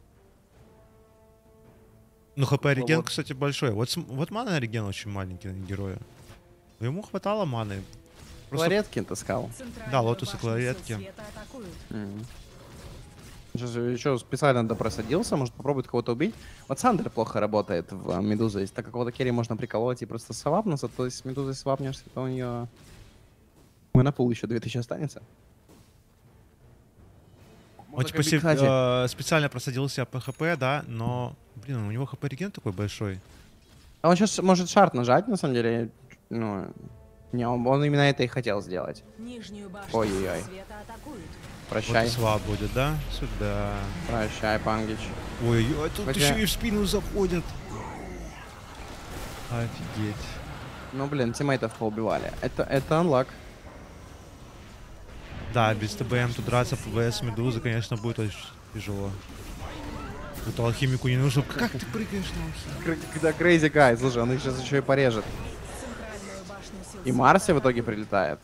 Ну, хп реген, вот. кстати, большой. Вот, см- вот мана реген очень маленький на героя. Но ему хватало маны. Просто- Кларетки таскал. Центральную Да, лотусы, башню сил кларетки. света атакуют. Сейчас еще специально допросадился, может попробует кого-то убить. Вот Сандер плохо работает в э, Медузе. Если так какого-то керри можно приколоть и просто свапнуться, то если с Медузой свапнешься, то у нее... На пул еще две тысячи останется. Он Можно типа как се- Бигхади. э, специально просадил себя по хп, да, но, блин, у него хп реген такой большой. А он сейчас может шарт нажать, на самом деле. Ну, не, он, он именно это и хотел сделать. Нижнюю башню Ой-ой-ой. сил света атакуют. Вот Прощай, и свап будет, да? Сюда. прощай, Пангич. Ой, ой, тут Хотя- еще и в спину заходят. Офигеть. Ну, блин, тиммейтов поубивали. Это, это анлак. Да, без ТБМ тут драться по ВС Медузы, конечно, будет очень тяжело. Это алхимику не нужно. Как ты прыгаешь на алхимику? Когда Крейзи Гай, слушай, он их сейчас еще и порежет. Центральную башню сил И Марси в итоге прилетает.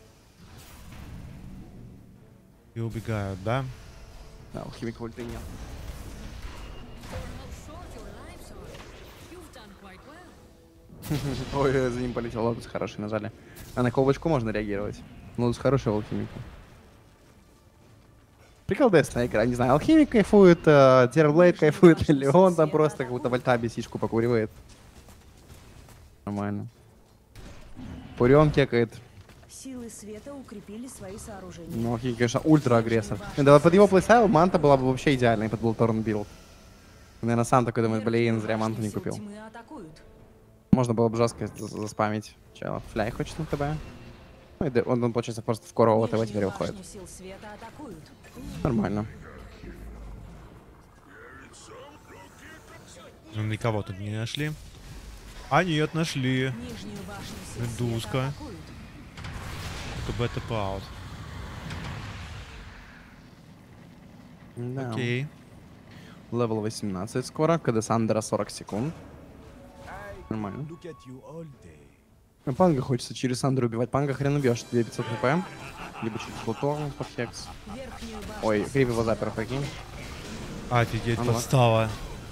И убегают, да? Да, алхимик ульты нет. Ой, за ним полетел лотус хороший, нажали. А на колбочку можно реагировать. Лотус хороший алхимика. Приколдесная игра, не знаю, алхимик кайфует, э, Террорблейд кайфует, или он там просто как будто вольта бесишку покуривает. Нормально. Фурион кекает. Силы света укрепили свои сооружения. Ну, алхимик, конечно, ультра агрессор. Да, под его плейстайл манта была бы вообще идеальной под Блторн билд. Наверное, сам такой думает, блин, зря манту не купил. Тьмы атакуют. Можно было бы жестко за- заспамить. Чела, фляй хочет на ТБ. Ну, и д- он, он, получается, просто в корову ТБ теперь Нижнюю выходит. башню сил света атакуют. Нормально. Ну, никого тут не нашли. А нет, нашли. Нижнюю башню сил Медузка. света атакуют. КБ тэп аут. Да. Окей. Левел восемнадцать скоро, КД Сандера сорок секунд. Нормально. Look at you all day. Ну, Панга хочется через Сандеру убивать. Панга хрен убьешь, две тысячи пятьсот хп. Либо через Блторн под хекс. Верхнюю башню Ой, сил Крип его света запер, прикинь. Офигеть, А ну. подстава.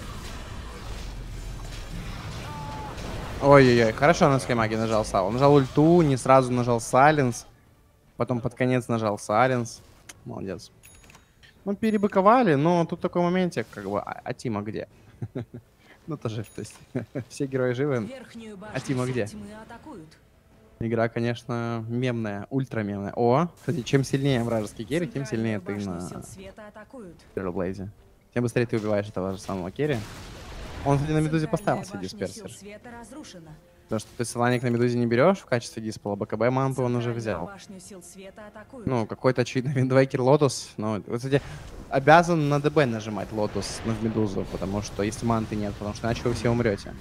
Ой-ой-ой, хорошо на скаймаге нажал Сал. Нажал ульту, не сразу нажал Сайленс. Потом под конец нажал Сайленс. Молодец. Ну, перебыковали, но тут такой моментик, как бы, а, а Тима где? Ну, тоже, то есть, все герои живы. Верхнюю башню А Тима сил где? тьмы атакуют. Игра, конечно, мемная, ультра мемная. О, кстати, чем сильнее вражеский керри, тем сильнее ты Центральную на башню сил света атакуют. Terrorblade. Тем быстрее ты убиваешь этого же самого керри. Он, кстати, на Медузе Центральная поставил себе башня сил дисперсер. света разрушена. Потому что ты Соланик на Медузе не берешь в качестве диспела, БКБ манту он уже Центральную взял. башню сил света атакуют. Ну, какой-то очевидно Виндвейкер Лотус. Ну, вот, кстати, обязан на ДБ нажимать Лотус на Медузу, потому что если манты нет, потому что иначе вы все умрете.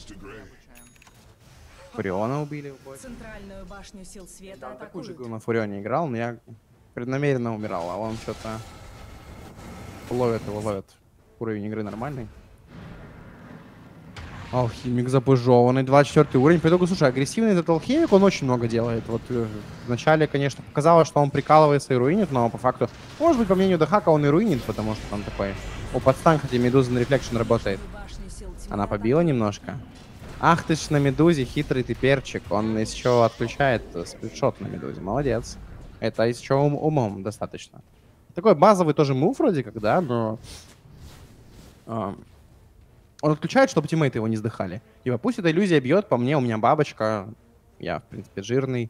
Фуриона убили в бой. Центральную башню сил света Да, такую же атакуют. игру на Фурионе играл, но я преднамеренно умирал, а он что-то ловит его, ловит. Уровень игры нормальный. Алхимик запыжеванный, двадцать четвёртый уровень. По итогу, слушай, агрессивный этот алхимик, он очень много делает. Вот э, вначале, конечно, показалось, что он прикалывается и руинит, но по факту, может быть, по мнению Дахака, он и руинит, потому что он такой... О, подстан, хотя Медуза на рефлекшн работает. Башню сил тьмы Она побила атакуют. немножко. Ах ты ж на Медузе, хитрый ты перчик. Он из чего отключает э, сплитшот на Медузе. Молодец. Это из чего ум- умом достаточно. Такой базовый тоже мув вроде как, да, но... а, он отключает, чтобы тиммейты его не сдыхали. Типа, пусть эта иллюзия бьет по мне, у меня бабочка. Я, в принципе, жирный.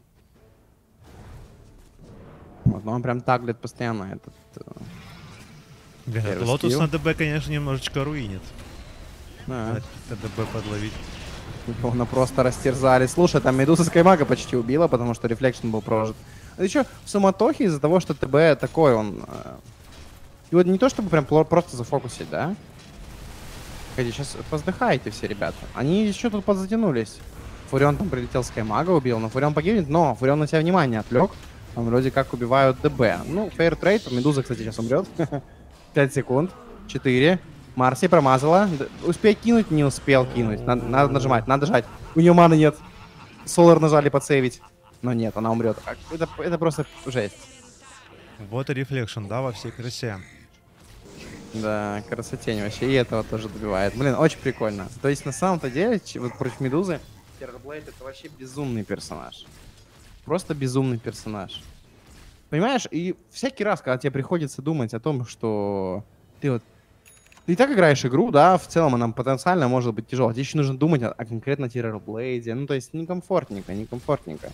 Вот, но он прям таглит постоянно этот... э, Блин, этот Первый Лотус скилл. на ДБ, конечно, немножечко руинит. да. Надо ДБ подловить. Его просто растерзали. Слушай, там Медуза Скаймага почти убила, потому что рефлекшн был прожит. А еще в суматохе из-за того, что ТБ такой, он... Э, его не то, чтобы прям просто зафокусить, да? Погоди, сейчас поздыхайте все, ребята. Они еще тут подзатянулись. Фурион там прилетел, Скаймага убил, но Фурион погибнет, но Фурион на себя внимание отвлек. Там вроде как убивают ДБ. Ну, фейр трейд. Медуза, кстати, сейчас умрет. пять секунд. четыре. Марси промазала. Успеть кинуть? Не успел кинуть. Надо, надо нажимать, надо жать. У нее маны нет. Солар нажали подсейвить. Но нет, она умрет. Это, это просто жесть. Вот и рефлекшн, да, во всей красе. Да, красотень вообще. И этого тоже добивает. Блин, очень прикольно. То есть на самом-то деле, вот против Медузы, Террорблейд это вообще безумный персонаж. Просто безумный персонаж. Понимаешь? И всякий раз, когда тебе приходится думать о том, что ты вот... Ты и так играешь игру, да, в целом она потенциально может быть тяжелой. Тебе еще нужно думать о, о конкретно Террорблейде. Ну, то есть некомфортненько, некомфортненько.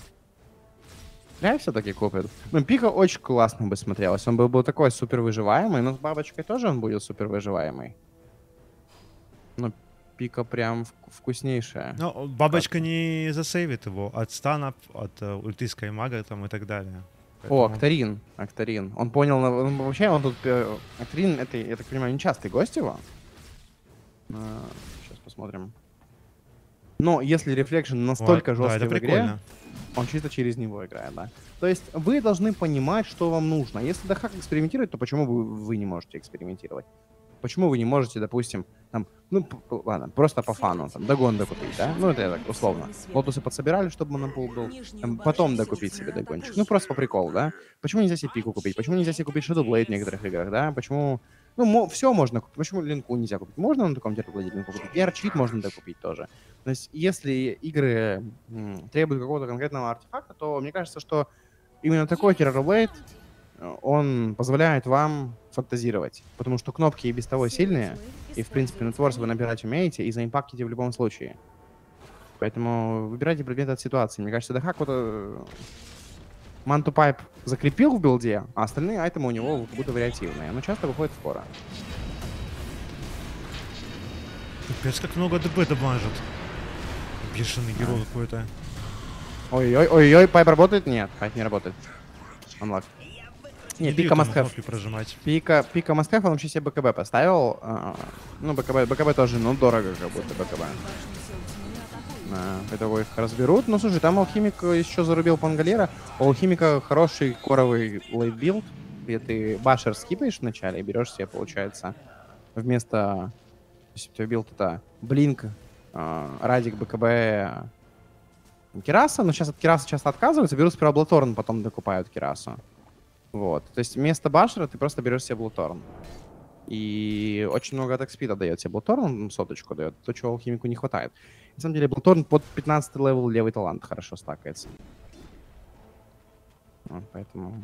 Я все-таки купит. Ну, Пика очень классно бы смотрелась. Он был бы такой супер выживаемый, но с бабочкой тоже он будет супер выживаемый. Ну, Пика прям вкуснейшая. Ну, бабочка не засейвит его от станов, от uh, ульты Скаймага там и так далее. Поэтому... О, Акторин. Акторин. Он понял, он, вообще он тут... Акторин, это, я так понимаю, нечастый гость его. А, сейчас посмотрим. Но если рефлекшн настолько вот, жесткий да, в прикольно. игре, он чисто через него играет, да. То есть вы должны понимать, что вам нужно. Если Дахак экспериментирует, то почему вы, вы не можете экспериментировать? Почему вы не можете, допустим, там, ну, ладно, просто по фану, там, догон докупить, да? Ну, это я так, условно. Лотусы подсобирали, чтобы монопол был. Там, потом докупить себе догончик. Ну, просто по приколу, да? Почему нельзя себе пику купить? Почему нельзя себе купить Shadow Blade в некоторых играх, да? Почему... Ну, мо- все можно купить. Почему линку нельзя купить? Можно на таком Terrorblade линку купить? И арчит можно докупить тоже. То есть, если игры м, требуют какого-то конкретного артефакта, то мне кажется, что именно такой Terrorblade, он позволяет вам фантазировать. Потому что кнопки и без того сильные, и, в принципе, нетворс вы набирать умеете, и заимпактите в любом случае. Поэтому выбирайте предметы от ситуации. Мне кажется, Дахак вот... Манту Пайп закрепил в билде, а остальные айтемы у него как будто вариативные. Но часто выходит скоро. Капец, как много ДБ дамажит. Бешеный герой а. какой-то. Ой-ой, ой-ой, Пайп работает? Нет, Пайп не работает. Unlock. Не, Не Пика дают ему Must Have. кнопки прожимать. Пика, Пика Must Have, он вообще себе БКБ поставил. А, ну, БКБ, БКБ тоже, ну, дорого как будто БКБ. А, по итогу их разберут. Ну, слушай, там Алхимик еще зарубил Пангалера. У Алхимика хороший коровый лейт-билд, где ты башер скипаешь вначале и берешь себе, получается, вместо... Если у тебя билд это Блинк, э, Радик, БКБ, Кираса, но сейчас от Кираса часто отказываются, берут сперва Блаторн, потом докупают Кирасу. Вот. То есть вместо башера ты просто берешь себе Блаторн. И очень много атак спида дает себе Блаторн, соточку дает, то, чего Алхимику не хватает. На самом деле, Блаторн под пятнадцатый левел левый талант хорошо стакается. Вот, поэтому...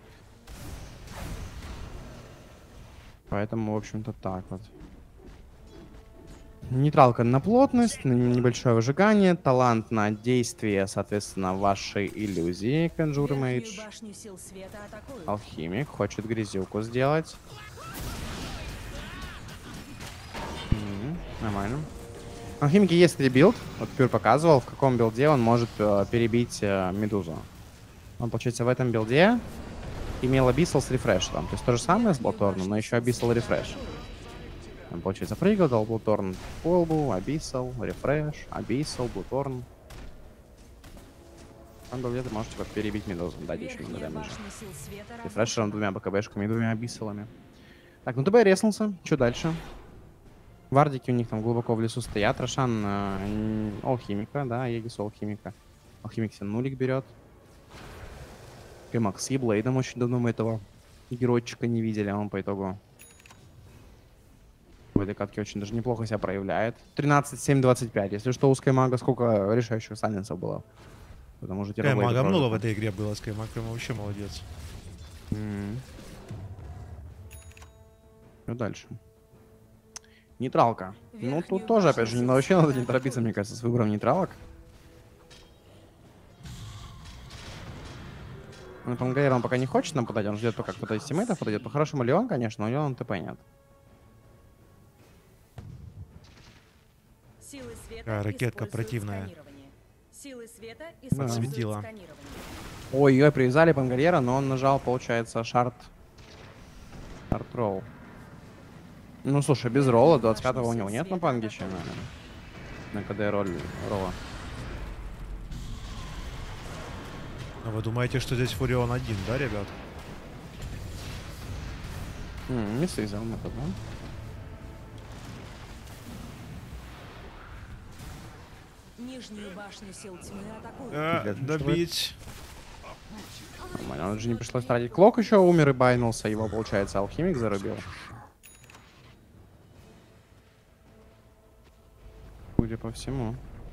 Поэтому, в общем-то, так вот. Нейтралка на плотность, на небольшое выжигание, талант на действие, соответственно, вашей иллюзии, Conjure Mage. Алхимик хочет грязюку сделать. М-м, нормально. В Алхимике есть три билд. Вот Пюр показывал, в каком билде он может э, перебить э, Медузу. Он, получается, в этом билде имел Abyssal с рефрешем. То есть то же самое с Блаторном, но еще Abyssal рефреш. Он, получается, прыгал, дал Блуторн по лбу, Abyssal, рефреш, Abyssal, Блуторн. Там билде ты можете типа, перебить Медузу, дать еще много дэмэджа. Рефрешером, двумя БКБшками и двумя Абиссалами. Так, ну ТБ реснулся. Что дальше? Вардики у них там глубоко в лесу стоят. Рошан э, Алхимика, да, Егису Алхимика. Алхимик себе нулик берет. Макс и Блейдом очень давно мы этого геройчика не видели, а он по итогу в этой катке очень даже неплохо себя проявляет. тринадцать семь двадцать пять. Если что, у Скаймага сколько решающих сайленсов было. Потому что Скаймага много в этой игре было. Скаймаг прям вообще молодец. Mm-hmm. Ну дальше. Нейтралка. Ну тут тоже, опять же, не, вообще надо не торопиться, мне кажется, с выбором нейтралок. Ну, Пангалер он пока не хочет нападать, он ждет, пока кто-то из тиммейтов подойдет. По-хорошему Леон, конечно, но Леон ТП нет. Силы света А, ракетка используют противная. сканирование. Силы света Подсветила. используют сканирование. Ой, ее привязали Пангольера, но он нажал, получается, шарт. Шарт ролл. Ну, слушай, без ролла двадцать пятого у него нет на Пангиче, на, на КД роль ролла. А вы думаете, что здесь Фурион один, да, ребят? М, не сызал мы тут, да? Нижнюю башню сил тьмы атакуют. Э, Блядь, добить. Нормально, он же не пришлось тратить. Клок еще умер и байнулся, его, получается, алхимик зарубил. Судя по всему.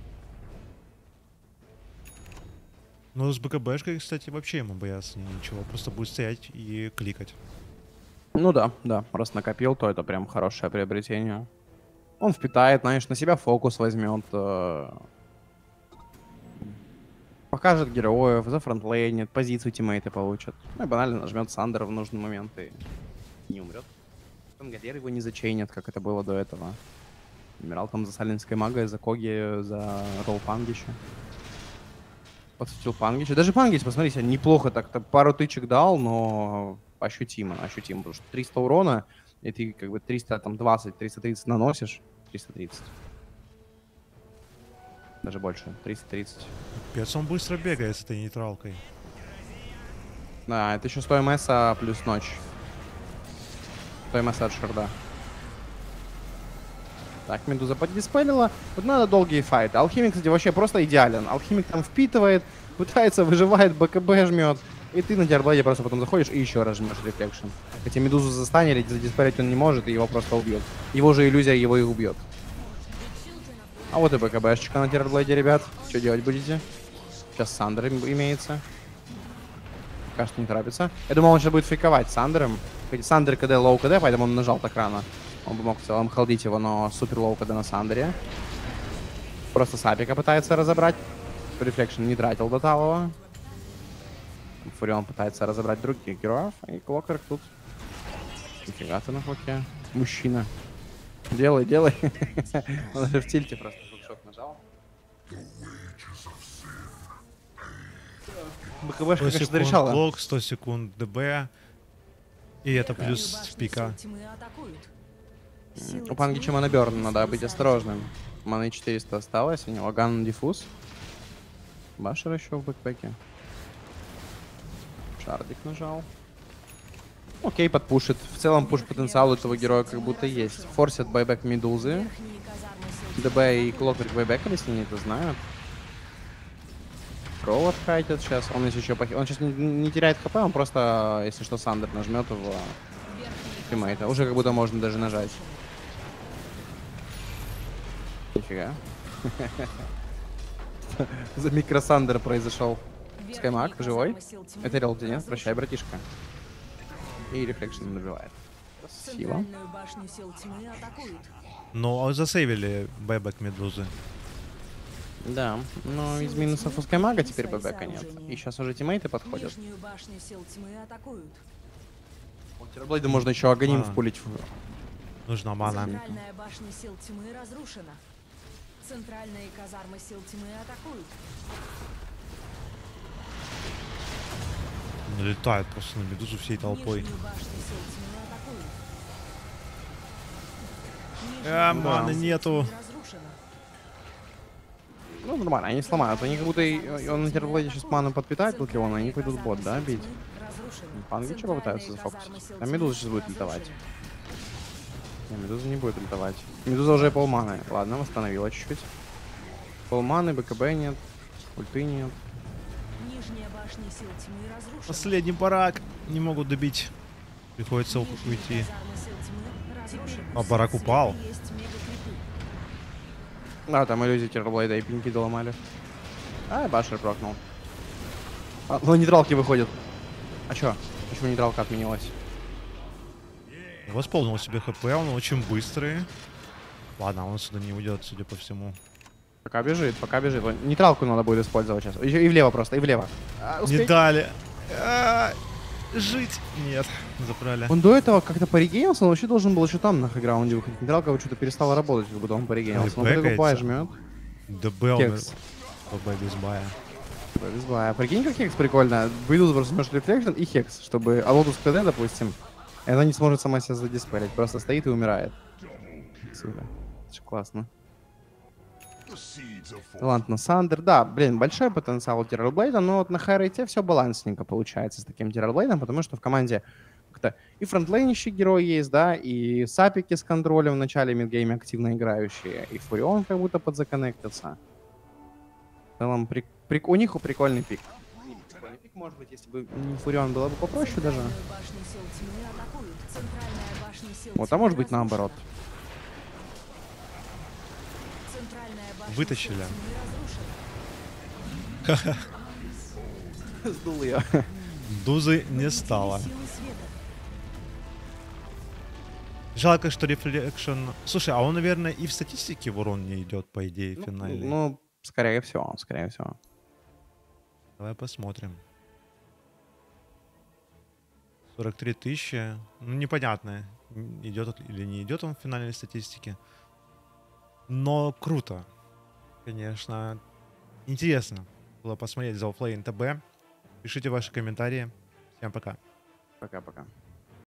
Ну, с БКБшкой, кстати, вообще ему бояться ничего. Просто будет стоять и кликать. Ну да, да, раз накопил, то это прям хорошее приобретение. Он впитает, знаешь, на себя фокус возьмет. э, Покажет героев, зафронтлейнит, позицию тиммейты получат. Ну и банально нажмет Сандера в нужный момент и не умрет. Пангольер его не зачейнит, как это было до этого. Умирал там за Саленской магой, за Коги, за ролл Пангича. Подсветил Пангича. Даже Пангич, посмотрите, неплохо так-то. Пару тычек дал, но ощутимо, ощутимо. Потому что триста урона, и ты как бы триста двадцать, триста тридцать наносишь. триста тридцать. Даже больше, триста тридцать. Пец, он быстро бегает с этой нейтралкой. Да, это еще сто МС плюс ночь. сто МС от шарда. Так, Медуза поддиспелила. Вот надо долгие файты. Алхимик, кстати, вообще просто идеален. Алхимик там впитывает, пытается, выживает, БКБ жмет. И ты на Терблейде просто потом заходишь и еще раз жмешь рефлекшн. Хотя Медузу застанили, задиспелить он не может, и его просто убьет. Его же иллюзия его и убьет. А вот и БКБшечка на Терблейде, ребят. Что делать будете? Сейчас Сандер им- имеется. Пока что не торопится. Я думал, он сейчас будет фейковать Сандером. Хоть Сандер КД лоу КД, поэтому он нажал так рано. Он бы мог в целом холдить его, но супер лоу КД на Сандере. Просто Сапика пытается разобрать. Рефлекшн не тратил до талого. Фурион пытается разобрать других героев. И Клокерк тут. Нифига ты на клоке. Мужчина. Делай, делай. Он же в тильте просто шок нажал. БКБшка, сто конечно, секунд дорешала. клок, сто секунд ДБ. И это Верхнюю плюс башню пика. сил тьмы атакуют. Силы У Пангича тьмы моноберн, надо используют быть сканирование. осторожным. Маны четыреста осталось, у него ган диффуз. Башер еще в бэкпеке. Шардик нажал. Окей, подпушит. В целом пуш потенциал у этого героя как будто есть. Форсят байбек Медузы. Верхние казармы сил ДБ и Клокерк байбекали, если они это знают. Кроу отхайтят сейчас. Он если еще пох... Он сейчас не, не теряет хп, он просто, если что, Сандер нажмет его тиммейта. Уже как будто можно даже нажать. Нифига. За микросандер произошел. Скаймак, живой? Это релти, нет? Прощай, братишка. И рефлекшн набивает. Сила. Центральную башню сил тьмы атакуют. Но засейвили бэбэк Медузы. Да, но из минусов у Скаймага теперь ББКа нет. И сейчас уже тиммейты подходят. Нижнюю башню сил тьмы атакуют. У Терблейда можно еще агоним А. впулить. Нужна мана. Центральная башня сил тьмы разрушена. Центральные казармы сил тьмы атакуют. Налетает просто на Медузу всей толпой. Нижнюю башню сил тьмы атакуют. А, Нижняя маны башня сил нету. тьмы разрушена. Ну, нормально, они сломают. Они как будто и- он на Терблейде сейчас ману подпитает Лукион, они пойдут бот, да, бить? Пангича попытаются зафокусить. А Медуза сейчас будет летовать. Не, Медуза не будет летовать. Медуза уже полманы. Ладно, восстановила чуть-чуть. Полманы, БКБ нет. Ульты нет. Нижняя башня сил тьмы разрушена. Последний барак. Не могут добить. Приходится Нижние уйти. казармы сил тьмы разрушены. А барак Сил упал. света есть мегакрипы. Да, там иллюзии Терблейда и пинки доломали. А, Башер прокнул. А, ну, нейтралки выходят. А чё? Почему нейтралка отменилась? Восполнил себе хп, он очень быстрый. Ладно, он сюда не уйдет, судя по всему. Пока бежит, пока бежит. Вон, нейтралку надо будет использовать сейчас. Еще и влево просто, и влево. А, Не успей. дали. А, Жить. Нет, забрали. Он до этого как-то порегенился, он вообще должен был еще там на хайграунде выходить. Нейтралка его что-то перестала работать, как будто он порегенился. Он только бай жмет. ДБ он... Хекс. ББ без бая. Без бая. Прикинь, как Хекс прикольно. Выйдут просто между рефлекшн и Хекс, чтобы Алотус КД, допустим, и она не сможет сама себя задиспелить. Просто стоит и умирает. Сука. Это же классно. Талант на Сандер. Да, блин, большой потенциал у Террорблейда, но вот на хайрейте все балансненько получается с таким Террорблейдом, потому что в команде как-то и фронтлейнищий герой есть, да, и сапики с контролем в начале мидгейме активно играющие, и Фурион как будто подзаконнектится. В целом, при... При... у них прикольный пик. Прикольный пик, может быть, если бы не Фурион было бы попроще даже. Вот, а может быть наоборот. Вытащили. Сдул ее. Дузы не стало. Жалко, что рефлекшн... Слушай, а он, наверное, и в статистике в урон не идет, по идее, финальный. Ну, ну, скорее всего, скорее всего. Давай посмотрим. сорок три тысячи. Ну, непонятно, идет или не идет он в финальной статистике. Но круто. Конечно. Интересно было посмотреть за оффлейн ТБ. Пишите ваши комментарии. Всем пока. Пока-пока.